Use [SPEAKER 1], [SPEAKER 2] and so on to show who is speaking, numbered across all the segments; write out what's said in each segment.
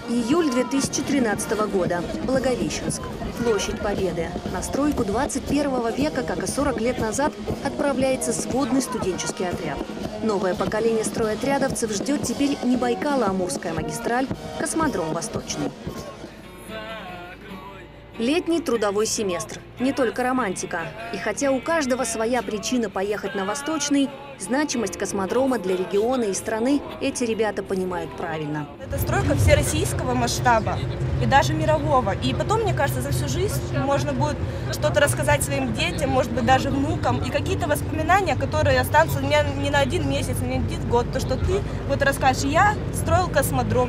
[SPEAKER 1] Июль 2013 года. Благовещенск. Площадь Победы. На стройку 21 века, как и 40 лет назад, отправляется сводный студенческий отряд. Новое поколение стройотрядовцев ждет теперь не Байкало-Амурская магистраль, космодром Восточный. Летний трудовой семестр. Не только романтика. И хотя у каждого своя причина поехать на Восточный, значимость космодрома для региона и страны эти ребята понимают правильно.
[SPEAKER 2] Это стройка всероссийского масштаба и даже мирового. И потом, мне кажется, за всю жизнь можно будет что-то рассказать своим детям, может быть, даже внукам. И какие-то воспоминания, которые останутся у меня не на один месяц, не на один год. То, что ты вот расскажешь, я строил космодром.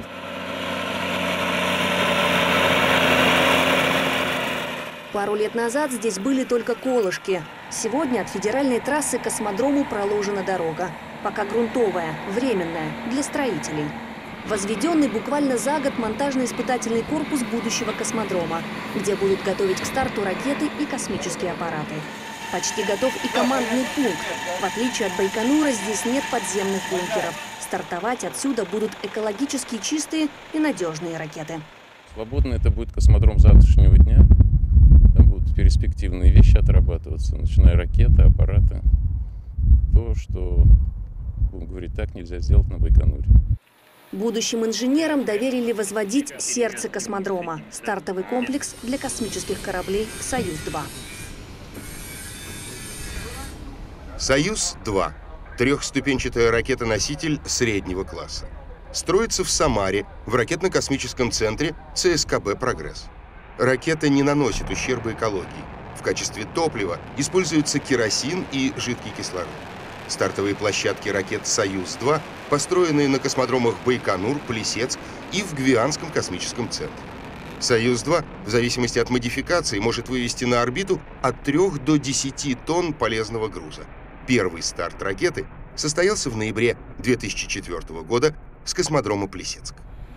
[SPEAKER 1] Пару лет назад здесь были только колышки. Сегодня от федеральной трассы к космодрому проложена дорога. Пока грунтовая, временная, для строителей. Возведенный буквально за год монтажно-испытательный корпус будущего космодрома, где будут готовить к старту ракеты и космические аппараты. Почти готов и командный пункт. В отличие от Байконура, здесь нет подземных бункеров. Стартовать отсюда будут экологически чистые и надежные ракеты.
[SPEAKER 3] Свободно это будет космодром завтрашнего дня. Перспективные вещи отрабатываться, начиная ракеты, аппараты. То, что, будем говорить так, нельзя сделать на Байконуре.
[SPEAKER 1] Будущим инженерам доверили возводить сердце космодрома – стартовый комплекс для космических кораблей «Союз-2».
[SPEAKER 4] «Союз-2» – трехступенчатая ракета-носитель среднего класса. Строится в Самаре, в ракетно-космическом центре ЦСКБ «Прогресс». Ракета не наносит ущерба экологии. В качестве топлива используются керосин и жидкий кислород. Стартовые площадки ракет «Союз-2» построены на космодромах Байконур, Плесецк и в Гвианском космическом центре. «Союз-2» в зависимости от модификации может вывести на орбиту от 3 до 10 тонн полезного груза. Первый старт ракеты состоялся в ноябре 2004 года с космодрома Плесецк.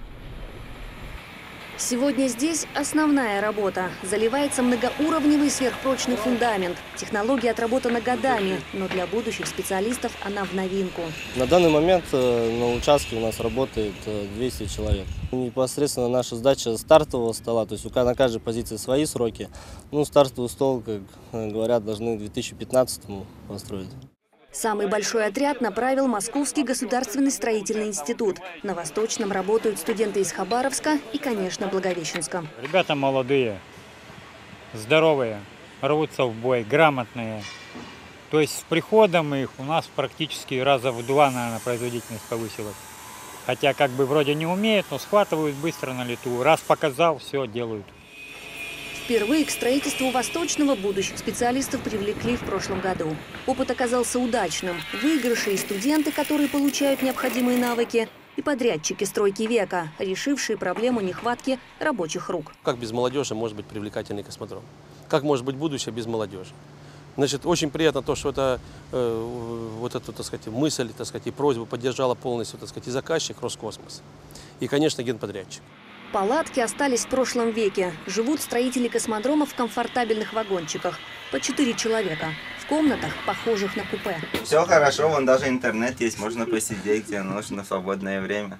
[SPEAKER 1] Сегодня здесь основная работа. Заливается многоуровневый сверхпрочный фундамент. Технология отработана годами, но для будущих специалистов она в новинку.
[SPEAKER 5] На данный момент на участке у нас работает 200 человек. Непосредственно наша сдача стартового стола, то есть на каждой позиции свои сроки. Стартовый стол, как говорят, должны к 2015 построить.
[SPEAKER 1] Самый большой отряд направил Московский государственный строительный институт. На Восточном работают студенты из Хабаровска и, конечно, Благовещенска.
[SPEAKER 6] Ребята молодые, здоровые, рвутся в бой, грамотные. То есть с приходом их у нас практически раза в 2, наверное, производительность повысилась. Хотя как бы вроде не умеют, но схватывают быстро на лету. Раз показал, все делают.
[SPEAKER 1] Впервые к строительству Восточного будущих специалистов привлекли в прошлом году. Опыт оказался удачным. Выигрыши и студенты, которые получают необходимые навыки, и подрядчики стройки века, решившие проблему нехватки рабочих рук.
[SPEAKER 7] Как без молодежи может быть привлекательный космодром? Как может быть будущее без молодежи? Значит, очень приятно то, что это, вот эту, так сказать, мысль, так сказать, и просьбу поддержала полностью, так сказать, и заказчик Роскосмос, и, конечно, генподрядчик.
[SPEAKER 1] Палатки остались в прошлом веке. Живут строители космодрома в комфортабельных вагончиках. По 4 человека. В комнатах, похожих на купе.
[SPEAKER 8] Все хорошо, вон даже интернет есть. Можно посидеть, где нужно в свободное время.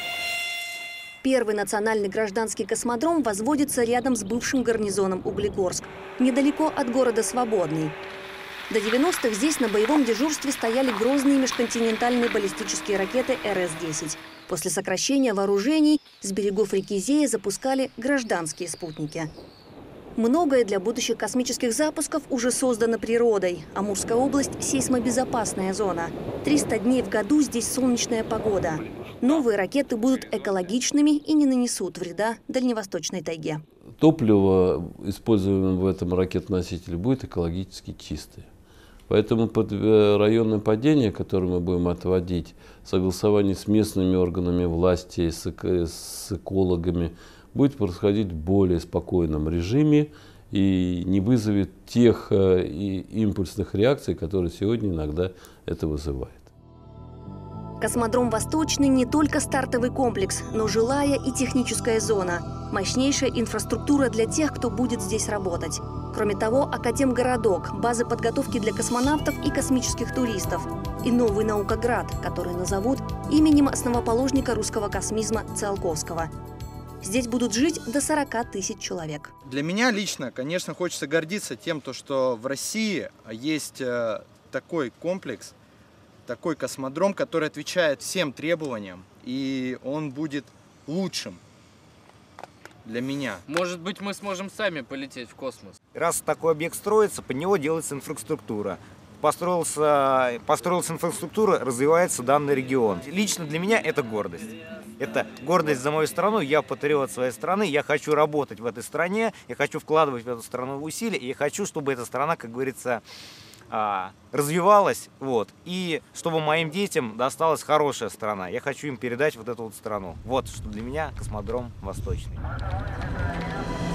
[SPEAKER 1] Первый национальный гражданский космодром возводится рядом с бывшим гарнизоном Углегорск. Недалеко от города Свободный. До 90-х здесь на боевом дежурстве стояли грозные межконтинентальные баллистические ракеты РС-10. После сокращения вооружений с берегов реки Зея запускали гражданские спутники. Многое для будущих космических запусков уже создано природой. Амурская область – сейсмобезопасная зона. 300 дней в году здесь солнечная погода. Новые ракеты будут экологичными и не нанесут вреда дальневосточной тайге.
[SPEAKER 9] Топливо, используемое в этом ракетоносителе, будет экологически чистое. Поэтому под районное падение, которое мы будем отводить, согласование с местными органами власти, с экологами, будет происходить в более спокойном режиме и не вызовет тех импульсных реакций, которые сегодня иногда это вызывает.
[SPEAKER 1] Космодром «Восточный» не только стартовый комплекс, но жилая и техническая зона. Мощнейшая инфраструктура для тех, кто будет здесь работать. Кроме того, Академгородок, базы подготовки для космонавтов и космических туристов. И новый наукоград, который назовут именем основоположника русского космизма Циолковского. Здесь будут жить до 40 тысяч человек.
[SPEAKER 10] Для меня лично, конечно, хочется гордиться тем, что в России есть такой комплекс, такой космодром, который отвечает всем требованиям, и он будет лучшим для меня.
[SPEAKER 11] Может быть, мы сможем сами полететь в космос.
[SPEAKER 12] Раз такой объект строится, под него делается инфраструктура. Построилась инфраструктура, развивается данный регион. Лично для меня это гордость. Это гордость за мою страну, я патриот своей страны, я хочу работать в этой стране, я хочу вкладывать в эту страну усилия, и я хочу, чтобы эта страна, как говорится, развивалась, и чтобы моим детям досталась хорошая страна. Я хочу им передать вот эту вот страну. Вот что для меня космодром Восточный.